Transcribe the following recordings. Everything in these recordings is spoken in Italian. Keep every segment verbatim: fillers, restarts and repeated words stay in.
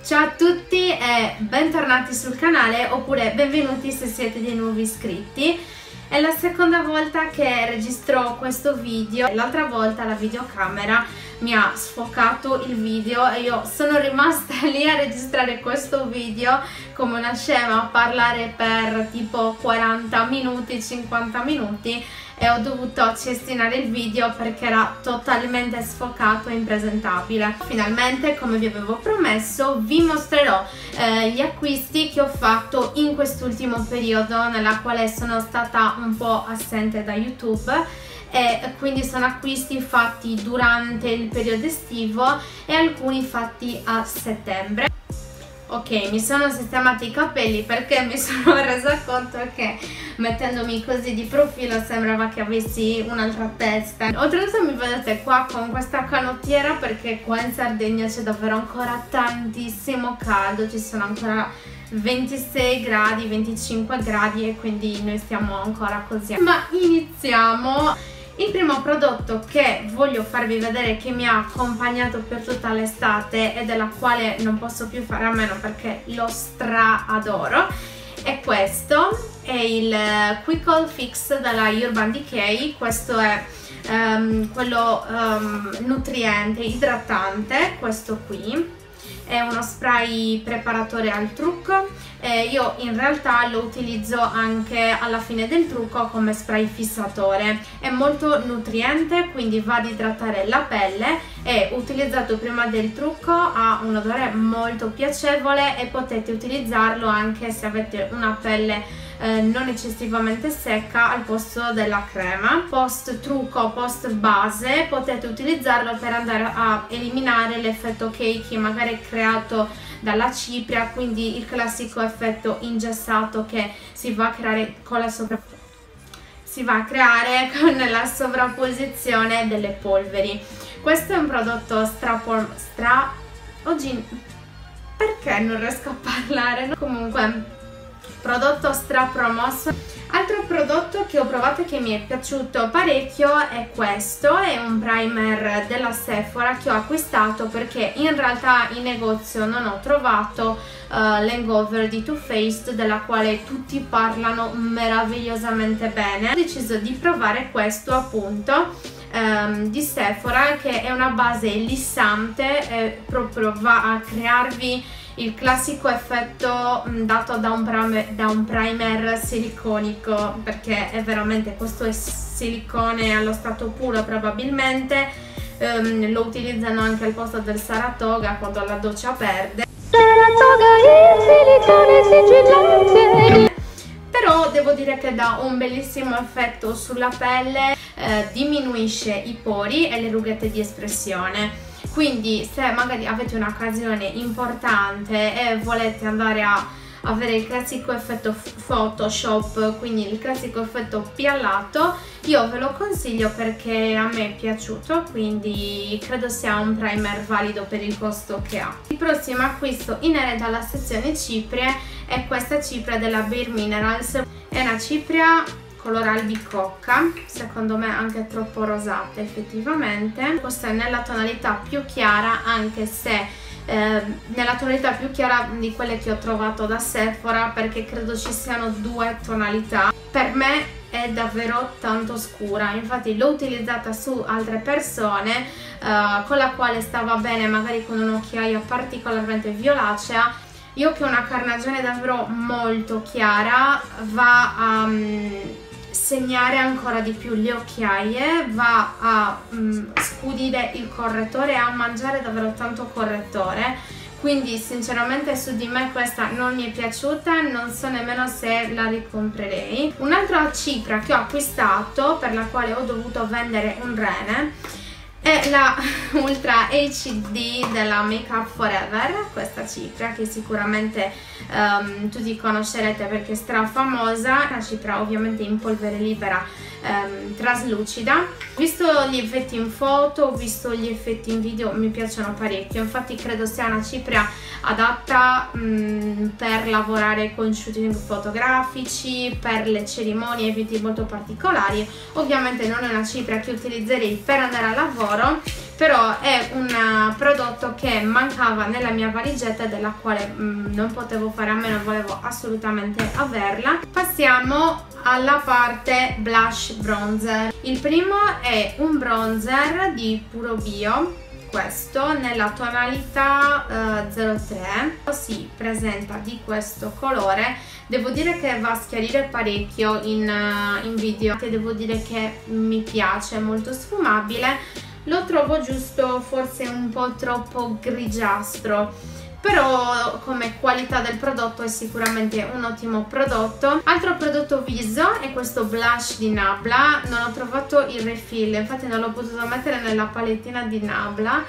Ciao a tutti e bentornati sul canale, oppure benvenuti se siete dei nuovi iscritti. È la seconda volta che registro questo video. L'altra volta la videocamera mi ha sfocato il video e io sono rimasta lì a registrare questo video come una scema, a parlare per tipo quaranta minuti, cinquanta minuti, e ho dovuto cestinare il video perché era totalmente sfocato e impresentabile. Finalmente, come vi avevo promesso, vi mostrerò eh, gli acquisti che ho fatto in quest'ultimo periodo, nella quale sono stata un po' assente da YouTube, e quindi sono acquisti fatti durante il periodo estivo e alcuni fatti a settembre. Ok, mi sono sistemati i capelli perché mi sono resa conto che mettendomi così di profilo sembrava che avessi un'altra testa. Oltretutto mi vedete qua con questa canottiera perché qua in Sardegna c'è davvero ancora tantissimo caldo, ci sono ancora ventisei gradi, venticinque gradi, e quindi noi stiamo ancora così. Ma iniziamo! Il primo prodotto che voglio farvi vedere, che mi ha accompagnato per tutta l'estate e della quale non posso più fare a meno perché lo stra adoro, è questo. È il Quick All Fix della Urban Decay. Questo è um, quello um, nutriente, idratante, questo qui. È uno spray preparatore al trucco, eh, io in realtà lo utilizzo anche alla fine del trucco come spray fissatore. È molto nutriente, quindi va ad idratare la pelle, e utilizzato prima del trucco ha un odore molto piacevole e potete utilizzarlo anche se avete una pelle Eh, non eccessivamente secca al posto della crema. Post trucco, post base potete utilizzarlo per andare a eliminare l'effetto cakey magari creato dalla cipria, quindi il classico effetto ingessato che si va a creare con la sopra si va a creare con la sovrapposizione delle polveri. Questo è un prodotto stra, stra oggi perché non riesco a parlare? Comunque, prodotto stra promosso. Altro prodotto che ho provato e che mi è piaciuto parecchio è questo. È un primer della Sephora che ho acquistato perché in realtà in negozio non ho trovato uh, l'hangover di Too Faced, della quale tutti parlano meravigliosamente bene. Ho deciso di provare questo appunto um, di Sephora, che è una base lissante e proprio va a crearvi il classico effetto dato da un, primer, da un primer siliconico, perché è veramente, questo è silicone allo stato puro probabilmente. Um, lo utilizzano anche al posto del Saratoga quando la doccia perde. Saratoga il silicone sigillante. Però devo dire che dà un bellissimo effetto sulla pelle, eh, diminuisce i pori e le rughette di espressione. Quindi se magari avete un'occasione importante e volete andare a avere il classico effetto Photoshop, quindi il classico effetto piallato, io ve lo consiglio perché a me è piaciuto, quindi credo sia un primer valido per il costo che ha. Il prossimo acquisto inerente alla sezione ciprie è questa cipria della Bare Minerals. È una cipria color albicocca, secondo me anche troppo rosata effettivamente. Questa è nella tonalità più chiara, anche se eh, nella tonalità più chiara di quelle che ho trovato da Sephora, perché credo ci siano due tonalità. Per me è davvero tanto scura, infatti l'ho utilizzata su altre persone eh, con la quale stava bene magari con un'occhiaia particolarmente violacea. Io che ho una carnagione davvero molto chiara, va a um, segnare ancora di più le occhiaie, va a um, scudire il correttore e a mangiare davvero tanto correttore, quindi sinceramente su di me questa non mi è piaciuta, non so nemmeno se la ricomprerei. Un'altra cipria che ho acquistato, per la quale ho dovuto vendere un rene, è la Ultra H D della Make Up For Ever. Questa cipria che sicuramente um, tutti conoscerete perché è stra famosa, una cipria ovviamente in polvere libera, um, traslucida. Visto gli effetti in foto, ho visto gli effetti in video, mi piacciono parecchio, infatti credo sia una cipria adatta um, per lavorare con shooting fotografici, per le cerimonie, eventi molto particolari. Ovviamente non è una cipria che utilizzerei per andare a lavoro, però è un prodotto che mancava nella mia valigetta, della quale mh, non potevo fare a meno, volevo assolutamente averla. Passiamo alla parte blush bronzer. Il primo è un bronzer di Puro Bio, questo nella tonalità uh, zero tre, si presenta di questo colore. Devo dire che va a schiarire parecchio in, uh, in video, e devo dire che mi piace, è molto sfumabile. Lo trovo giusto forse un po' troppo grigiastro, però come qualità del prodotto è sicuramente un ottimo prodotto. Altro prodotto viso è questo blush di Nabla. Non ho trovato il refill, infatti non l'ho potuto mettere nella palettina di Nabla,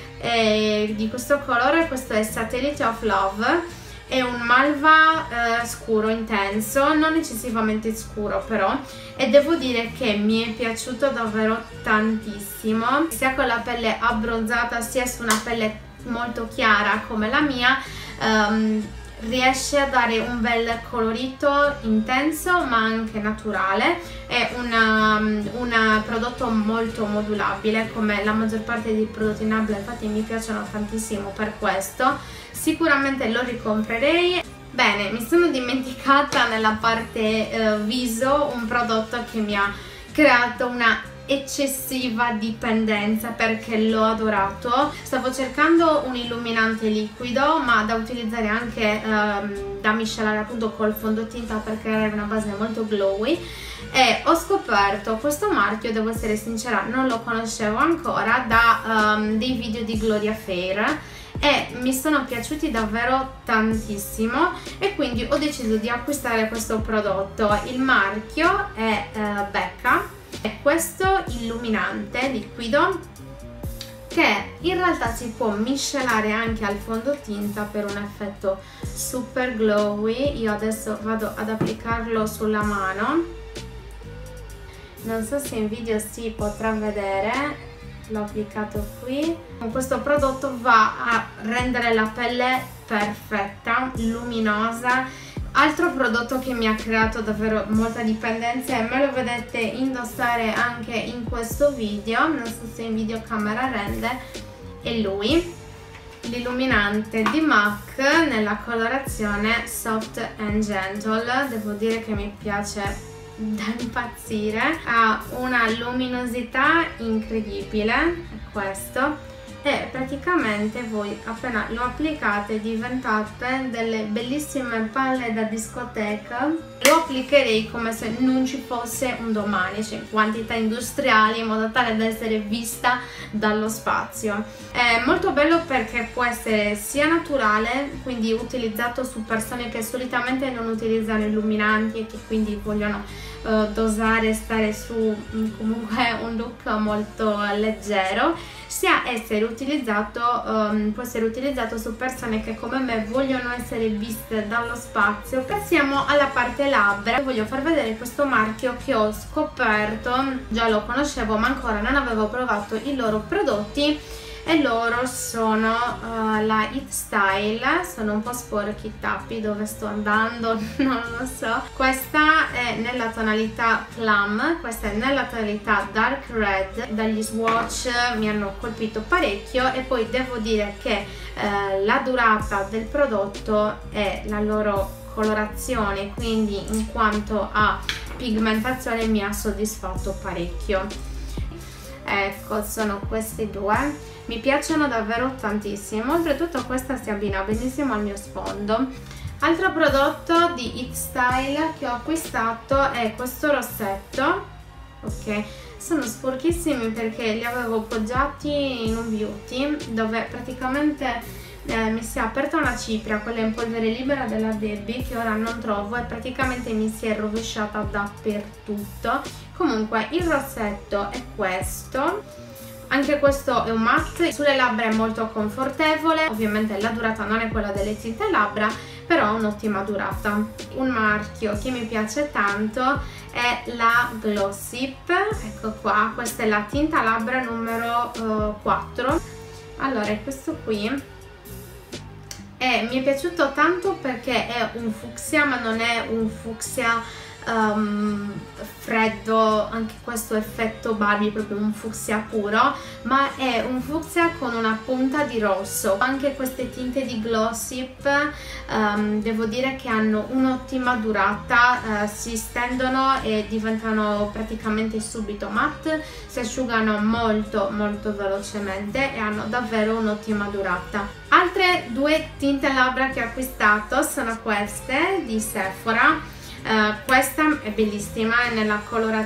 e di questo colore. Questo è Satellite of Love, è un malva eh, scuro intenso, non eccessivamente scuro però, e devo dire che mi è piaciuto davvero tantissimo, sia con la pelle abbronzata sia su una pelle molto chiara come la mia. um, riesce a dare un bel colorito intenso ma anche naturale. È una, un prodotto molto modulabile come la maggior parte dei prodotti Nabla, infatti mi piacciono tantissimo per questo, sicuramente lo ricomprerei. Bene, mi sono dimenticata nella parte eh, viso un prodotto che mi ha creato una eccessiva dipendenza perché l'ho adorato. Stavo cercando un illuminante liquido ma da utilizzare anche ehm, da miscelare appunto col fondotinta per creare una base molto glowy, e ho scoperto questo marchio, devo essere sincera, non lo conoscevo ancora, da um, dei video di Gloria Fair, e mi sono piaciuti davvero tantissimo e quindi ho deciso di acquistare questo prodotto. Il marchio è uh, Becca. È questo illuminante liquido che in realtà si può miscelare anche al fondotinta per un effetto super glowy. Io adesso vado ad applicarlo sulla mano, non so se in video si potrà vedere, l'ho applicato qui. Questo prodotto va a rendere la pelle perfetta, luminosa. Altro prodotto che mi ha creato davvero molta dipendenza, e me lo vedete indossare anche in questo video, non so se in videocamera rende, è lui, l'illuminante di M A C nella colorazione Soft and Gentle. Devo dire che mi piace da impazzire, ha una luminosità incredibile, è questo, e praticamente voi appena lo applicate diventate delle bellissime palle da discoteca. Lo applicherei come se non ci fosse un domani, cioè in quantità industriali, in modo tale da essere vista dallo spazio. È molto bello perché può essere sia naturale, quindi utilizzato su persone che solitamente non utilizzano illuminanti e che quindi vogliono uh, dosare e stare su um, comunque un look molto leggero, sia essere utilizzato, um, può essere utilizzato su persone che come me vogliono essere viste dallo spazio. Passiamo alla parte labbra. Voglio far vedere questo marchio che ho scoperto, già lo conoscevo ma ancora non avevo provato i loro prodotti, e loro sono uh, la It Style. Sono un po' sporchi i tappi dove sto andando, non lo so. Questa è nella tonalità Plum, questa è nella tonalità Dark Red. Dagli swatch mi hanno colpito parecchio, e poi devo dire che uh, la durata del prodotto e la loro colorazione, quindi in quanto a pigmentazione, mi ha soddisfatto parecchio. Ecco, sono questi due, mi piacciono davvero tantissimo. Oltretutto questa si abbina benissimo al mio sfondo. Altro prodotto di It Style che ho acquistato è questo rossetto. Ok, sono sporchissimi perché li avevo poggiati in un beauty dove praticamente eh, mi si è aperta una cipria, quella in polvere libera della Debbie, che ora non trovo, e praticamente mi si è rovesciata dappertutto. Comunque il rossetto è questo, anche questo è un matte, sulle labbra è molto confortevole, ovviamente la durata non è quella delle tinte labbra, però ha un'ottima durata. Un marchio che mi piace tanto è la Glossip, ecco qua, questa è la tinta labbra numero uh, quattro. Allora, è questo qui, e mi è piaciuto tanto perché è un fucsia, ma non è un fucsia um, freddo, anche questo effetto Barbie, proprio un fucsia puro, ma è un fucsia con una punta di rosso. Anche queste tinte di Glossip um, devo dire che hanno un'ottima durata, uh, si stendono e diventano praticamente subito matte, si asciugano molto molto velocemente e hanno davvero un'ottima durata. Altre due tinte labbra che ho acquistato sono queste di Sephora. Uh, questa è bellissima, è nella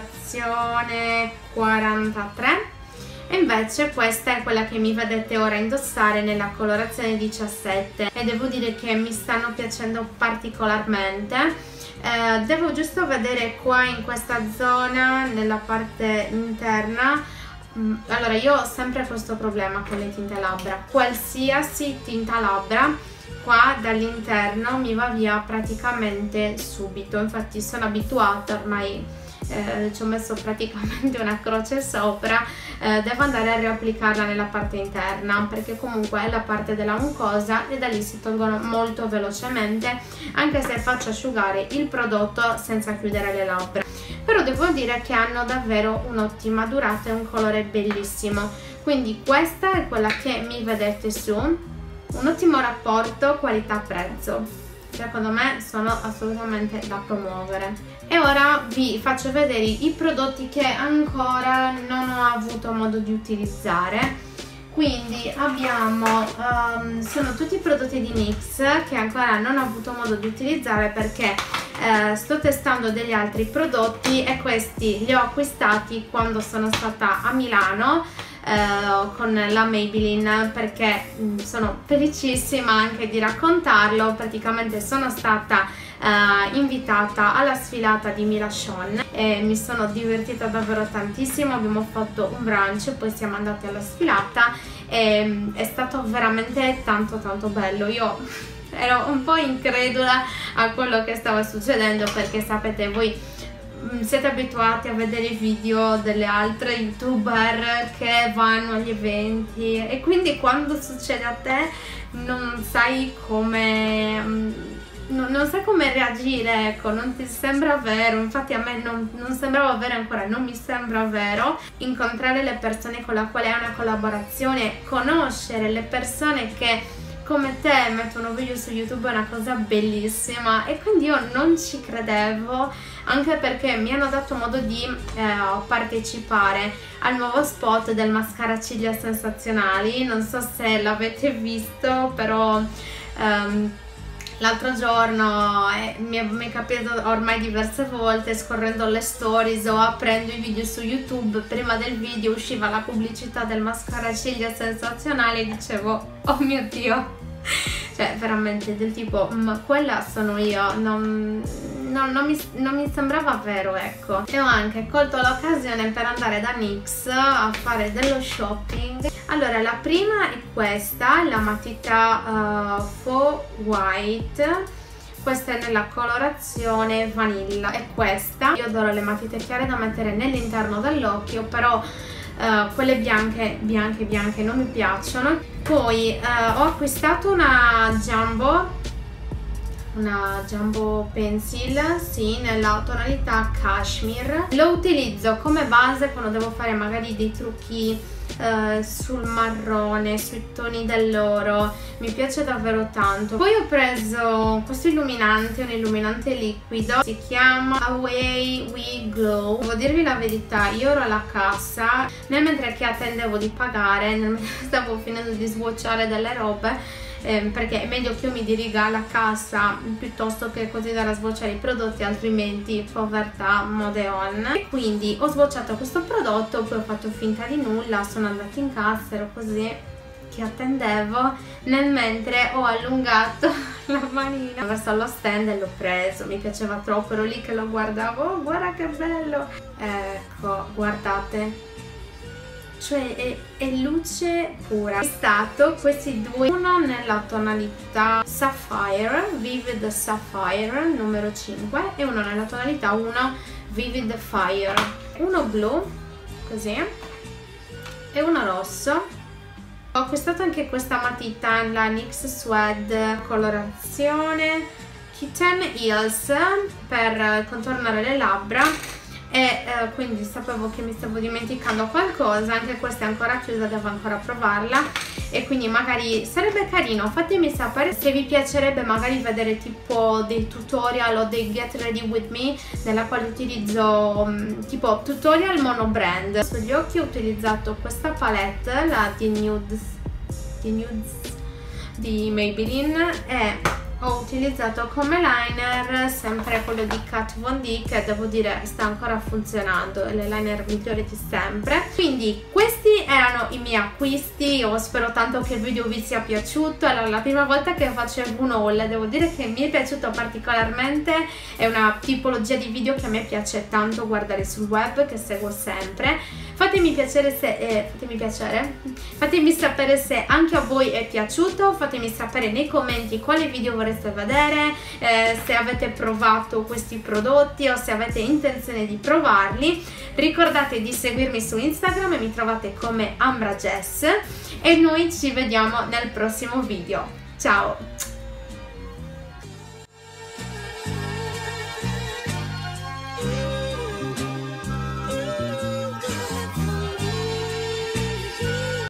colorazione quarantatré, e invece questa è quella che mi vedete ora indossare nella colorazione diciassette, e devo dire che mi stanno piacendo particolarmente. Uh, devo giusto vedere qua in questa zona, nella parte interna. Mm, allora, io ho sempre questo problema con le tinte labbra, qualsiasi tinta labbra qua dall'interno mi va via praticamente subito. Infatti sono abituata ormai, eh, ci ho messo praticamente una croce sopra, eh, devo andare a riapplicarla nella parte interna, perché comunque è la parte della mucosa e da lì si tolgono molto velocemente, anche se faccio asciugare il prodotto senza chiudere le labbra. Però devo dire che hanno davvero un'ottima durata e un colore bellissimo, quindi questa è quella che mi vedete su. Un ottimo rapporto qualità-prezzo, secondo me sono assolutamente da promuovere. E ora vi faccio vedere i prodotti che ancora non ho avuto modo di utilizzare. Quindi abbiamo, um, sono tutti i prodotti di NYX che ancora non ho avuto modo di utilizzare perché eh, sto testando degli altri prodotti, e questi li ho acquistati quando sono stata a Milano Uh, con la Maybelline, perché mh, sono felicissima anche di raccontarlo. Praticamente sono stata uh, invitata alla sfilata di Milachon e mi sono divertita davvero tantissimo. Abbiamo fatto un brunch, poi siamo andati alla sfilata e mh, è stato veramente tanto tanto bello. Io ero un po' incredula a quello che stava succedendo, perché sapete, voi siete abituati a vedere i video delle altre youtuber che vanno agli eventi, e quindi quando succede a te non sai come non, non sai come reagire, ecco, non ti sembra vero. Infatti a me non, non sembrava vero, ancora non mi sembra vero incontrare le persone con le quali hai una collaborazione, conoscere le persone che come te mettono video su YouTube, è una cosa bellissima, e quindi io non ci credevo, anche perché mi hanno dato modo di eh, partecipare al nuovo spot del mascara ciglia sensazionali. Non so se l'avete visto, però um, l'altro giorno eh, mi, è, mi è capitato ormai diverse volte, scorrendo le stories o aprendo i video su YouTube, prima del video usciva la pubblicità del mascara ciglia sensazionali e dicevo oh mio Dio, cioè veramente del tipo ma quella sono io, non, non, non, mi, non mi sembrava vero, ecco. E ho anche colto l'occasione per andare da NYX a fare dello shopping. Allora, la prima è questa, la matita uh, Faux White. Questa è nella colorazione vanilla, è questa. Io adoro le matite chiare da mettere nell'interno dell'occhio, però uh, quelle bianche, bianche, bianche non mi piacciono. Poi uh, ho acquistato una Jumbo, una Jumbo Pencil, sì, nella tonalità Cashmere. Lo utilizzo come base quando devo fare magari dei trucchi Uh, sul marrone, sui toni dell'oro, mi piace davvero tanto. Poi ho preso questo illuminante, un illuminante liquido, si chiama Away We Glow. Devo dirvi la verità, io ero alla cassa, nel mentre che attendevo di pagare, nel mentre stavo finendo di swatchare delle robe, Eh, perché è meglio che io mi diriga alla cassa piuttosto che continuare a swatchare i prodotti, altrimenti povertà mode on. E quindi ho swatchato questo prodotto, poi ho fatto finta di nulla, sono andata in cassa, ero così che attendevo, nel mentre ho allungato la manina verso lo stand e l'ho preso. Mi piaceva troppo, ero lì che lo guardavo, oh, guarda che bello, ecco, guardate, cioè è, è luce pura. Ho acquistato questi due, uno nella tonalità Sapphire, Vivid Sapphire numero cinque, e uno nella tonalità uno Vivid Fire, uno blu così e uno rosso. Ho acquistato anche questa matita, la NYX Suede colorazione Kitten Heels per contornare le labbra e eh, quindi sapevo che mi stavo dimenticando qualcosa. Anche questa è ancora chiusa, devo ancora provarla e quindi magari sarebbe carino, fatemi sapere se vi piacerebbe magari vedere tipo dei tutorial o dei get ready with me nella quale utilizzo um, tipo tutorial monobrand. Sugli occhi ho utilizzato questa palette, la The Nudes, The Nudes di Maybelline, e ho utilizzato come liner sempre quello di Kat Von D, che devo dire sta ancora funzionando, è l'eyeliner migliore di sempre. Quindi questi erano i miei acquisti, io spero tanto che il video vi sia piaciuto. Allora, la prima volta che facevo un haul, devo dire che mi è piaciuto particolarmente, è una tipologia di video che a me piace tanto guardare sul web, che seguo sempre. Fatemi piacere se eh, fatemi piacere fatemi sapere se anche a voi è piaciuto, fatemi sapere nei commenti quale video vorreste vedere, eh, se avete provato questi prodotti o se avete intenzione di provarli. Ricordate di seguirmi su Instagram e mi trovate come Ambra Jess e noi ci vediamo nel prossimo video. Ciao!